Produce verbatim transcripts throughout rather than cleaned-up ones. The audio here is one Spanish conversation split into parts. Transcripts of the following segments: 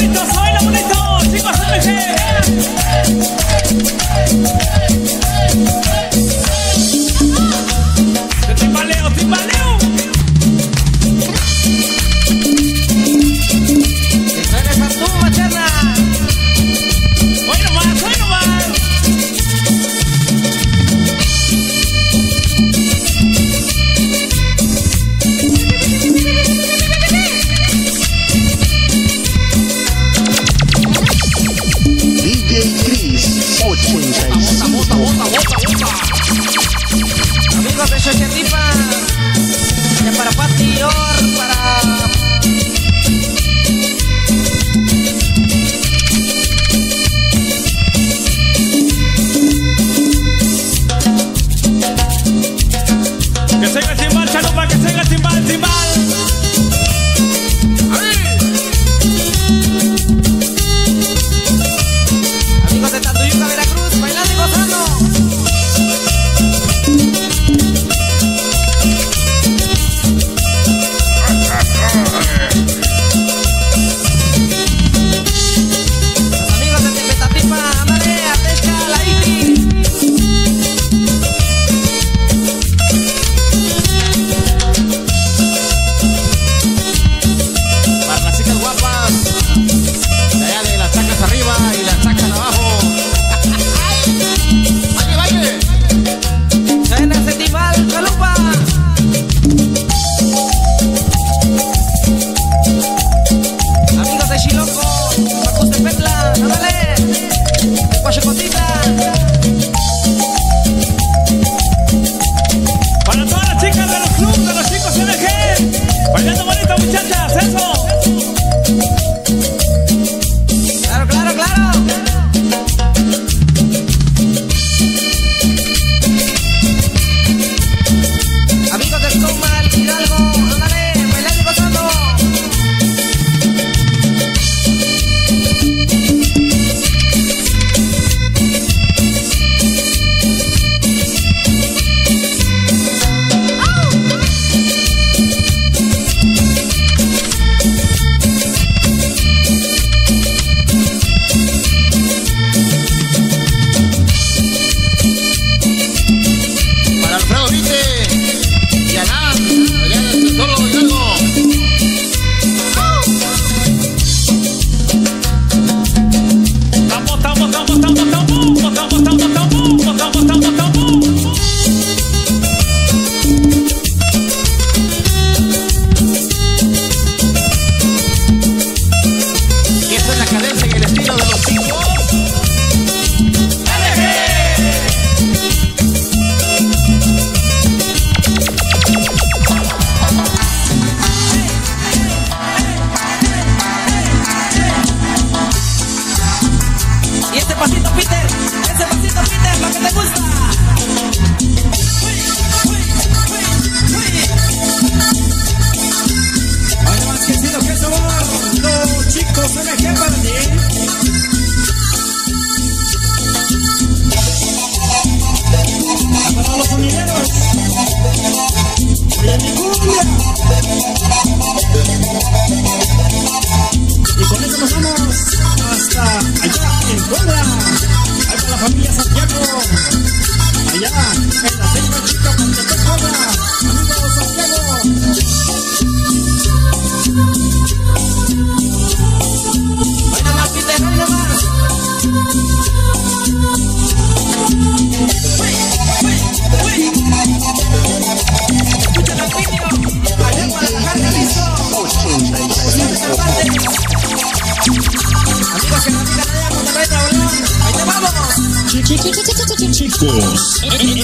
Chicos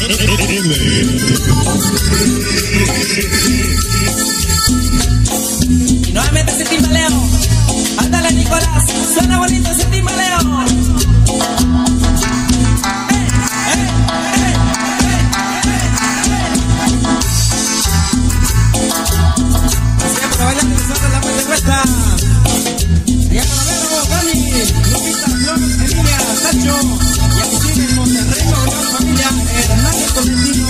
y nuevamente ese timbaleo. Ándale, Nicolás, suena bonito ese timbaleo. Siempre bailando nosotros la puesta cuesta. Allá para verlo, Dani, Lupita, Flores, Emilia, Tacho. Y aquí sigue en Monterrey, Nuevo León, familia Hernández Tolentino.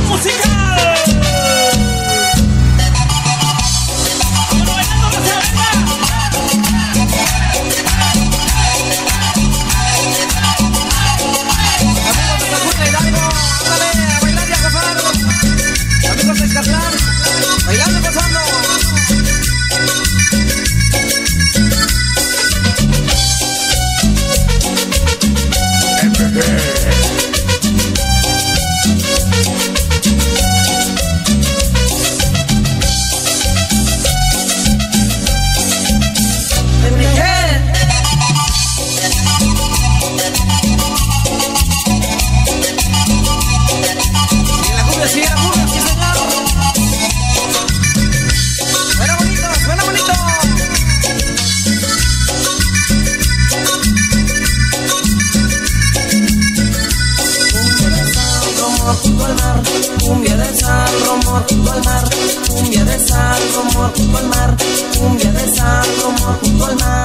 cumbia de sal, rumor junto al mar, cumbia de sal, rumor junto al mar, cumbia de sal, rumor junto al mar.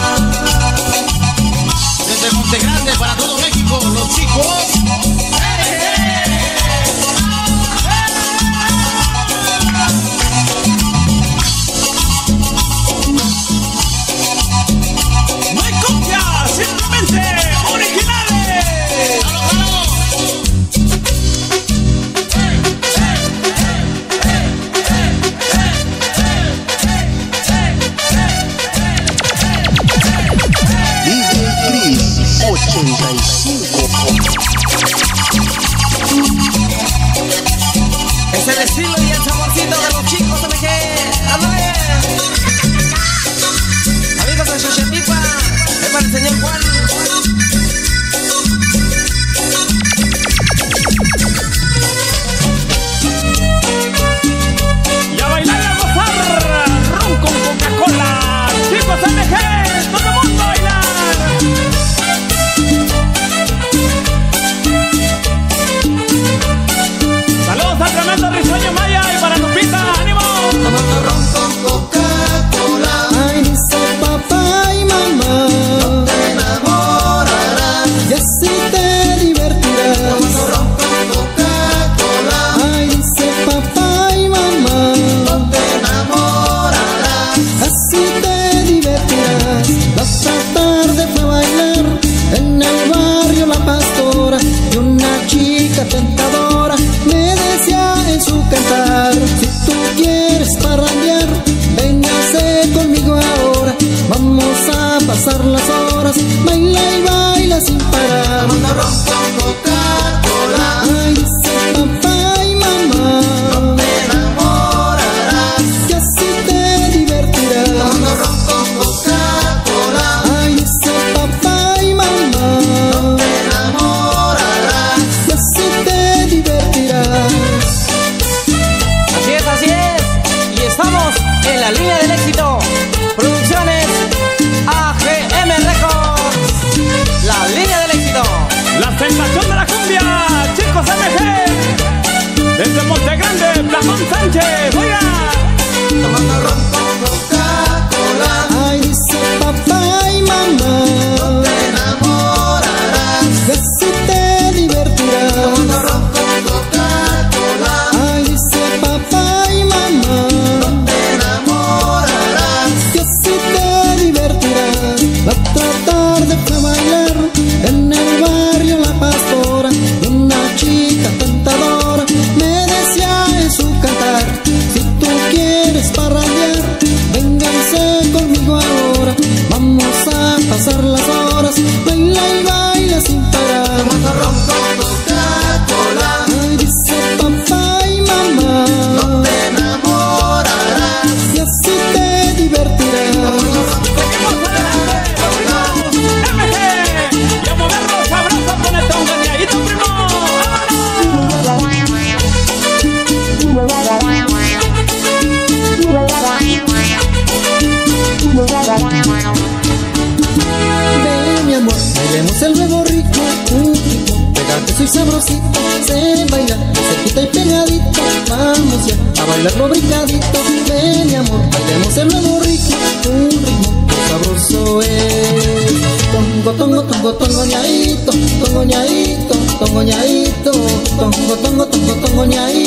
Desde Monte Grande para todo México, los chicos. No hay copia, simplemente originales. ochenta y cinco. Es el estilo y el saborcito de los chicos M G. ¡Ándale! Amigos de Xochetipa, es para el señor Juan. Y a bailar y a gozar, ron con Coca-Cola. Chicos M G, todo el mundo a bailar. Saludos al tremendo Risueño Maya y para Lupita, ánimo. Tomando ron con Coca-Cola. Ay, dice papá y mamá, no te enamorarás y así te divertirás. Tomando ron con Coca-Cola. Ay, dice papá y mamá, no te enamorarás, así te divertirás. La otra tarde fue a bailar en el barrio La Pastora y una chica tentadora me decía en su cantar: si tú quieres parrandear, véngase conmigo ahora, vamos a pasar las horas, baila y baila sin parar. Tomando ron con Coca-Cola. Ay, dice papá y mamá, no te enamorarás y así te divertirás. Tomando ron con Coca-Cola. Ay, dice papá y mamá, no te enamorarás y así te divertirás. Así es, así es. Y estamos en la línea del éxito. Producciones A G M Records. La línea del éxito. La sensación de la cumbia. Chicos M G. Desde Monte Grande, Platón Sánchez. Oiga. Tomando ron con Coca-Cola. Ay, dice papá y mamá, no te enamorarás y así te divertirás. Tomando ron con Coca-Cola. Ay, dice papá y mamá, no te enamorarás y así te divertirás. La otra tarde fue a bailar en el barrio La Pastora y una chica tentadora me decía en su cantar: si tú quieres parrandear, vénganse conmigo ahora, vamos a pasar las horas, baila y baila sin parar. Tomando ron con Coca-Cola. Ay, dice papá y mamá, no te enamorarás y así te divertirás. Tomando ron con Coca-Cola. M G. Y a moverlo sabroso con el tongañadito, primo. Ven mi amor, bailemos el nuevo rico, un rico, pegarte soy sabrosito, sé bailar, cerquita y pegadito, vamos ya a bailarlo brincadito. Ven mi amor, bailemos el nuevo rico, un ritmo sabroso es. Tongo, tongo, tongo, tongo, ñaito, tongo, ñaito, tongo, ñaito, tongo, tongo, tongo, tongo, ñaito.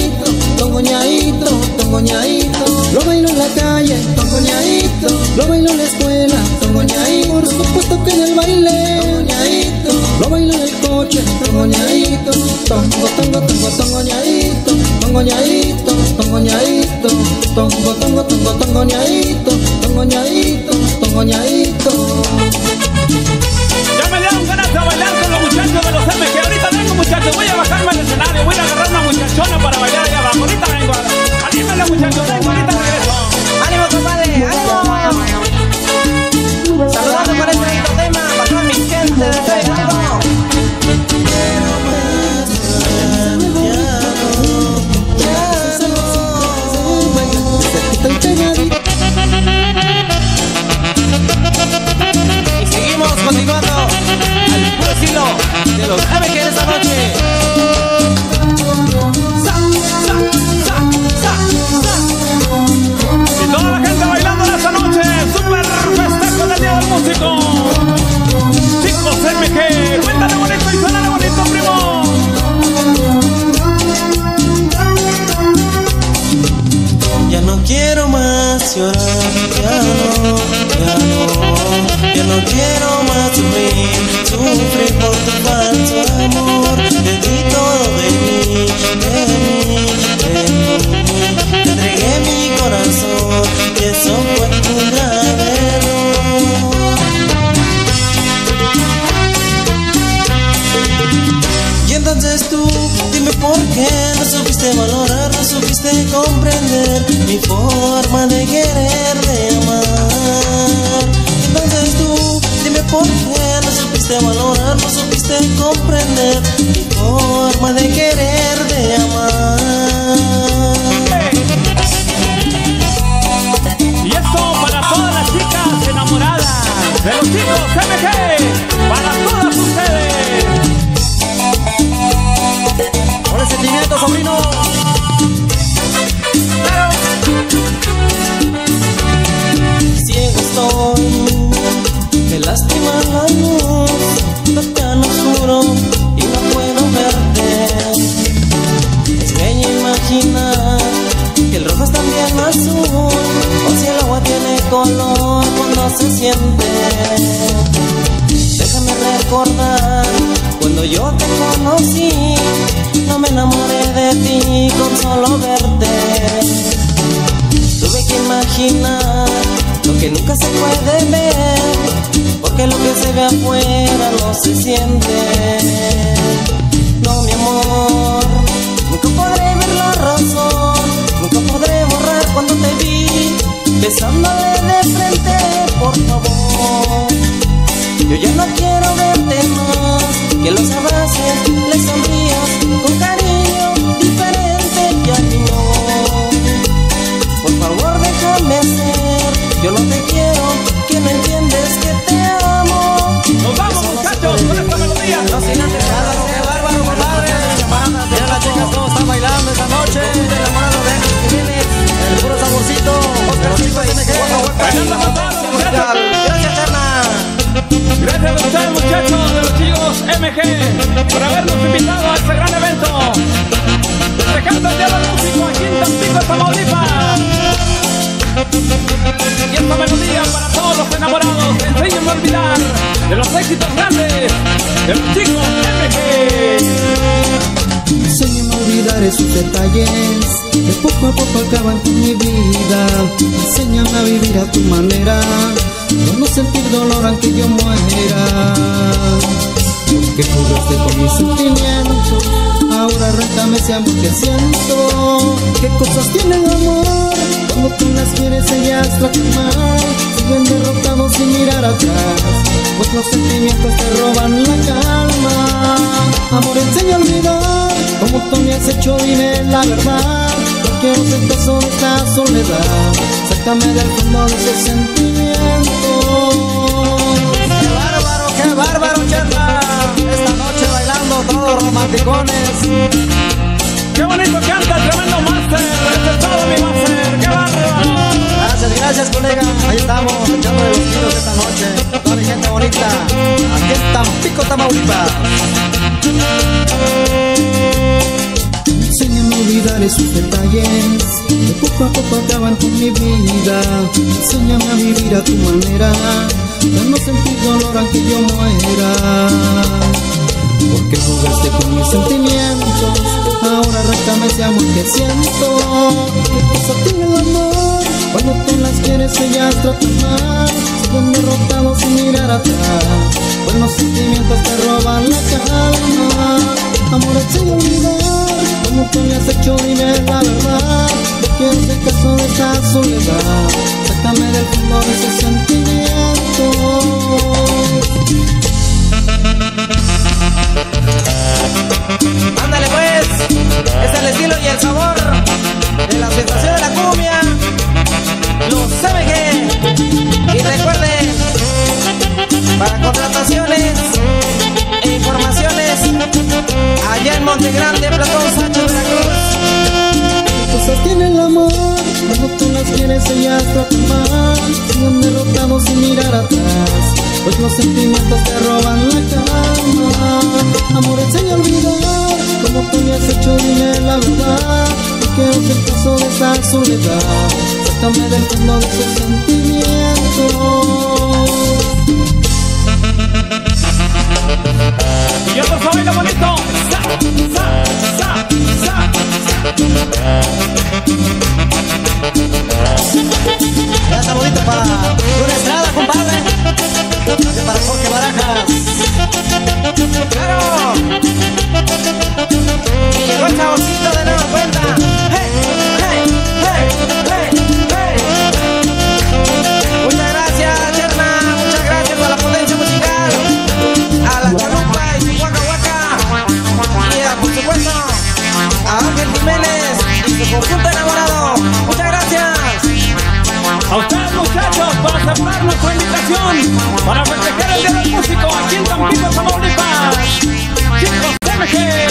calle, tongoñadito. Lo bailo en la escuela, tongoñadito. Por supuesto que en el baile, tongoñadito. Lo bailo en el coche, tongoñadito. Tongo, tongo, tongo, tongoñadito. Tongoñadito, tongoñadito. Tongo, tongo, tongo, tongoñadito. Tongoñadito, tongoñadito. Ya me dieron ganas de bailar con los muchachos de los M G. Ahorita vengo, muchachos, voy a bajarme al escenario. Voy a agarrar una muchachona para bailar allá abajo. Ahorita vengo. Anímenle, muchachos, vengo, ahorita regreso. ¡Ánimo, compadre! ¡Ánimo! Saludando con este lindo tema para toda mi gente de Facebook. Y seguimos continuando al puro estilo de los M G de esta noche. Sa, sa, sa, sa, sa. Y toda la gente bailando en esta noche. Super festejo del Día del Músico. Chicos M G, cuéntale bonito y suénale bonito, primo. Ya no quiero más llorar, ya no, ya no, ya no quiero más sufrir, sufrir por tu falso amor. Te di todo de mí, de mí, de mí. Te entregué mi corazón y eso fue un grave error. Y entonces tú, dime por qué no supiste valorar, no supiste comprender mi forma de querer, de amar. Entonces tú, dime por qué no supiste valorar, no supiste comprender mi forma de querer, de amar. Y esto para todas las chicas enamoradas de los chicos M G. Para todas ustedes. Con el sentimiento, sobrino. Claro. Ciego estoy, me lastima la luz, toca lo oscuro y no puedo verte. Es bello imaginar que el rojo es también azul, o si el agua tiene color cuando se siente. Déjame recordar cuando yo te conocí, no me enamoré de ti con solo verte. Tuve que imaginar lo que nunca se puede ver, porque lo que se ve afuera no se siente. No, mi amor, nunca podré ver la razón, nunca podré borrar cuando te vi besándole de frente, por favor. Yo ya no quiero verte más, que los abraces, le sonrías con cariño diferente que a mí no. Por favor déjame ser, yo no te quiero, que no entiendes que te amo. Nos vamos, muchachos, con esta melodía. No sin antes nada, qué bárbaro, compadre. Mira, las chicas todos están bailando esta noche. Enamorado de Jiménez, el puro saborcito. Oscar Chicos M G. Bailando con todos, muchachos. Gracias, Charna. Gracias a ustedes, muchachos de los chicos M G, por habernos invitado a este gran evento. Festejando el Día del Músico aquí en Tampico, Tamaulipas. Y esta melodía para todos los enamorados. Enséñenme a olvidar de los éxitos grandes de los chicos M G. Enséñame a olvidar esos detalles que poco a poco acaban con mi vida. Enséñame a vivir a tu manera, no no sentir dolor aunque yo muera. Porque jugaste con mis sentimientos, ahora arráncame ese amor que siento. ¿Qué cosas tiene el amor? Cuando tú las quieres ellas tratan mal, siguen derrotados sin mirar atrás, pues los sentimientos te roban la calma. Amor, enseña a olvidar, como tú me has hecho, dime la verdad. No quiero ser peso de esta soledad, sácame del fondo de ese sentimiento. Qué bárbaro, qué bárbaro, Charla. Esta noche bailando todos romanticones. Qué bonito canta el tremendo máster. Este es todo mi máster. Qué bárbaro. Gracias, gracias, colega. Ahí estamos, echándole los tiros esta noche. Toda mi gente bonita, aquí en Tampico, Tamaulipas. Enséñame a olvidar esos detalles que poco a poco acaban con mi vida. Enséñame a vivir a tu manera, ya no sentir dolor aunque yo muera. Porque jugaste con mis sentimientos, ahora arráncame ese amor que siento. Eso tiene el amor, cuando tú las quieres ellas tratan mal. Siguen derrotados sin mirar atrás, pues los sentimientos te roban la calma. Amor, sin olvidar, como tú me has hecho, dime la verdad. No quiero ser caso de esta soledad, sácame del fondo de ese sentimiento. Ándale pues, es el estilo y el sabor de la sensación de la cumbia, los M G. Y recuerden, para contrataciones e informaciones, allá en Monte Grande, Platón Sánchez, Veracruz. Cosas tiene el amor, cuando tú las quieres ellas tratan mal. Siguen derrotados sin mirar atrás, pues los sentimientos te roban la calma. Amor, enseña a olvidar, como tú me has hecho, dime la verdad. No quiero ser caso de esa soledad, sácame del fondo de esos sentimientos. Y otro se baila bonito. Sa, sa, sa, sa. Ya está bonito para una estrada, compadre. Para Jorge Barajas. ¡Claro! Y llegó el saborcito de nueva cuenta. ¡Hey! ¡Hey! ¡Hey! ¡Hey! ¡Hey! Muchas gracias, Cherna. Muchas gracias a la potencia musical, a la Chalupa y su Waka Waka. Y a, por supuesto, a Ángel Jiménez y su conjunto enamorado. Muchas gracias. A ustedes, muchachos, por aceptar nuestra invitación para festejar el Día del Músico aquí en Tampico, Tamaulipas. Chicos M G.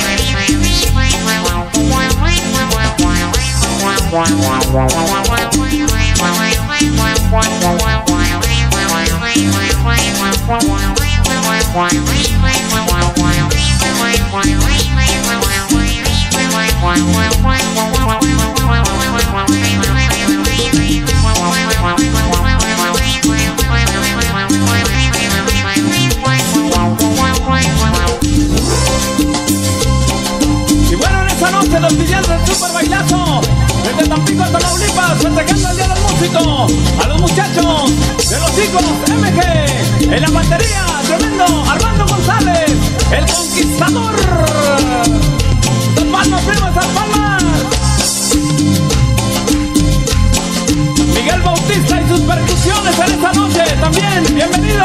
Y bueno, en esta noche los brillantes del super bailazo desde Tampico, Tamaulipas, festejando el Día del Músico. A los muchachos de los chicos M G, en la batería, tremendo Armando González, el conquistador. Las palmas, primas, las palmas. Miguel Bautista y sus percusiones en esta noche también, bienvenido.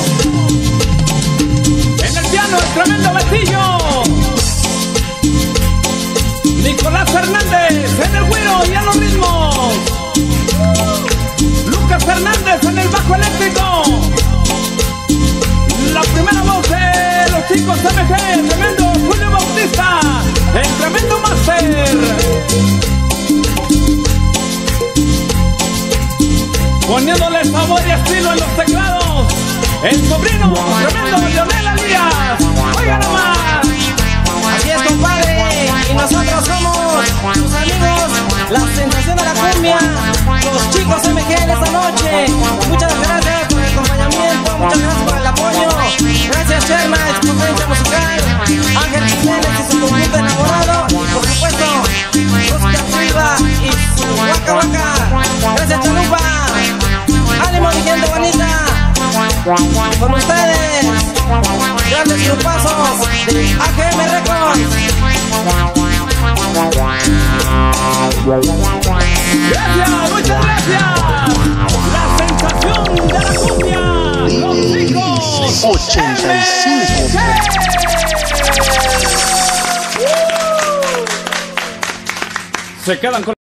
En el piano, el tremendo Betillo. Nicolás Hernández en el güiro y en los ritmos. Lucas Hernández en el bajo eléctrico. La primera voz de los chicos M G, tremendo Julio Bautista, el tremendo máster. Poniéndole sabor y estilo en los teclados, el sobrino tremendo Leonel Alías. Oiga nomás. Así es, compadre, y nosotros somos sus amigos, la sensación de la cumbia, los chicos M G en esta noche. Muchas gracias por el acompañamiento, muchas gracias por el apoyo. Gracias, Cherna y su potencia musical, Ángel Jiménez y su conjunto enamorado, y por supuesto, Oscar Silva y su Waka Waka. Gracias, Chalupa. Ánimo, mi gente bonita. Con ustedes, grandes grupazos de A G M Records. Gracias, muchas gracias. La sensación de la cumbia, los chicos ochenta y cinco. Se quedan con